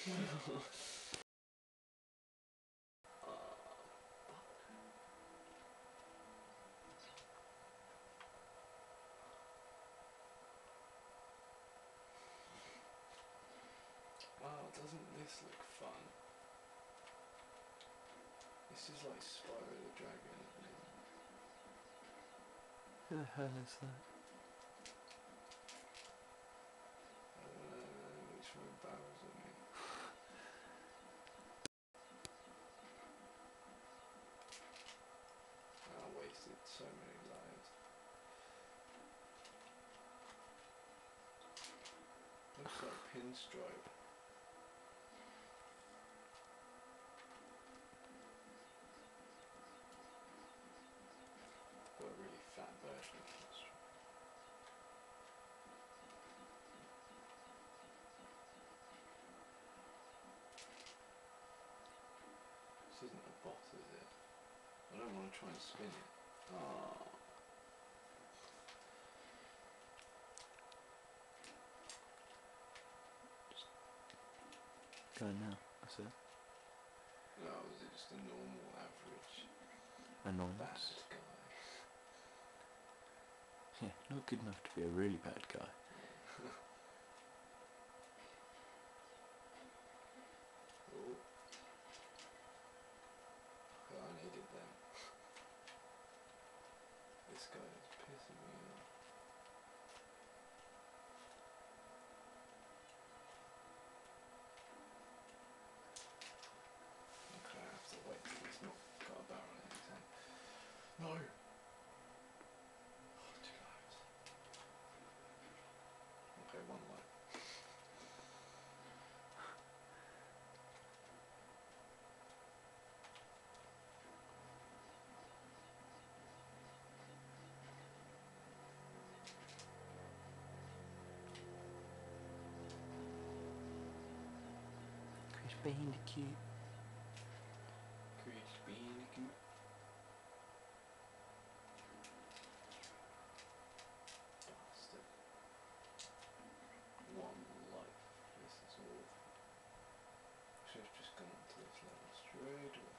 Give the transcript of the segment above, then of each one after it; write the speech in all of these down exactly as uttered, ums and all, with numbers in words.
Wow, doesn't this look fun? This is like Spyro the Dragon, isn't it? Who the hell is that? I don't know, he's throwing barrels at me. I wasted so many lives. Looks like Pinstripe. Got a really fat version of Pinstripe. This isn't a bot, is it? I don't want to try and spin it. Oh. Going now, that's it. No, was it just a normal, average, Annoyance. bad guy? Yeah, not good enough to be a really bad guy. Oh. I needed them. This guy is pissing me off. Okay, I have to wait till he's not got a barrel in his hand. No! Oh, two lives. Okay, one life. Chris Bandicoot. Chris Bandicoot. Bastard. One life. This is awful. Should have just gone on to this level straight away.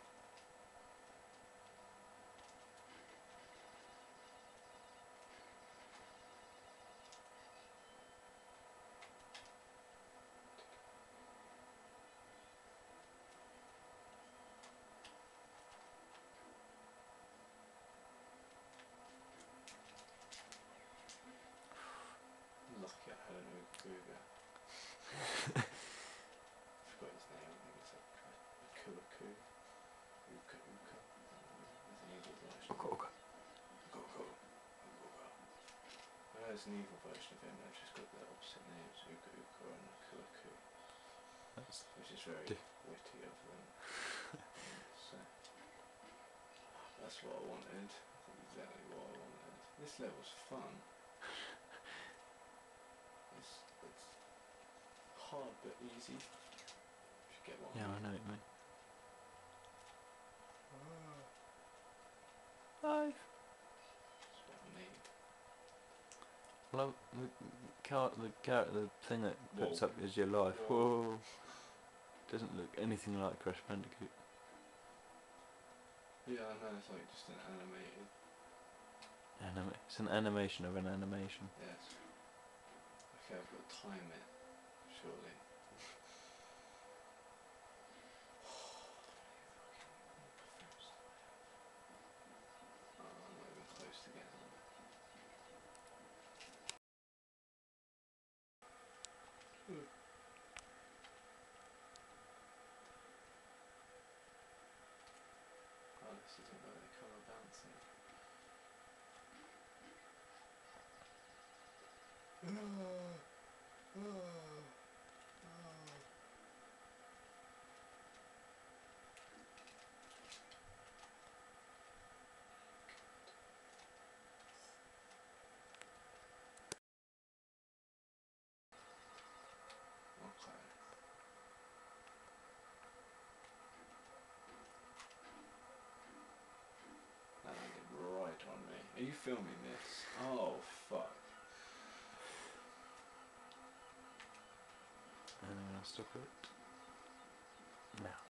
Lucky I had an Ooga. I forgot his name, I think it's like Akuaku. Uka Uka. There's an evil version. Okay, okay. Go go. Go go. I know there's an evil version of him, I've just got the opposite names, Uka Uka and Akuaku. That's Which is very Di- witty of them. So, that's what I wanted. That's exactly what I wanted. This level's fun. It's, it's hard but easy. If you get what yeah, I I mean. know it, mate. Ah. Life. That's what I need. Love the car, the car, the thing that puts Whoa. up is your life. Whoa. Whoa. Doesn't look anything like Crash Bandicoot. Yeah, I know, it's like just an animated. Anima- it's an animation of an animation. Yes. Okay, I've got to time it, surely. Oh, I'm not even close to getting on it. Ooh. Oh, this isn't where they come bouncing. Oh, oh, oh. Okay. That landed right on me. Are you filming this? Oh, fuck. And then I'll stop it. No.